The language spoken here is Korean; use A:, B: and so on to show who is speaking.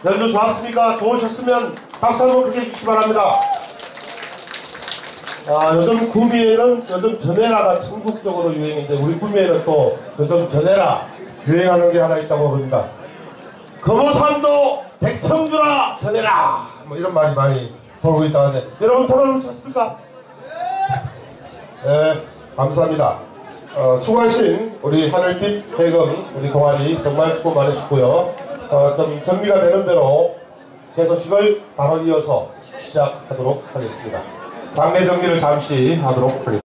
A: 연주 좋았습니까? 좋으셨으면 박수 한번 크게 해주시기 바랍니다. 요즘 구미에는 요즘 전해라가 전국적으로 유행인데 우리 구미에는 또 요즘 전해라 유행하는 게 하나 있다고 합니다. 거모산도 백성주라 전해라 뭐 이런 말이 많이 돌고 있다는데 여러분 들어보셨습니까? 네, 감사합니다. 수고하신 우리 하늘빛 해금 우리 동아리 정말 수고 많으셨고요. 좀 정리가 되는 대로 개소식을 바로 이어서 시작하도록 하겠습니다. 장례 정리를 잠시 하도록 하겠습니다.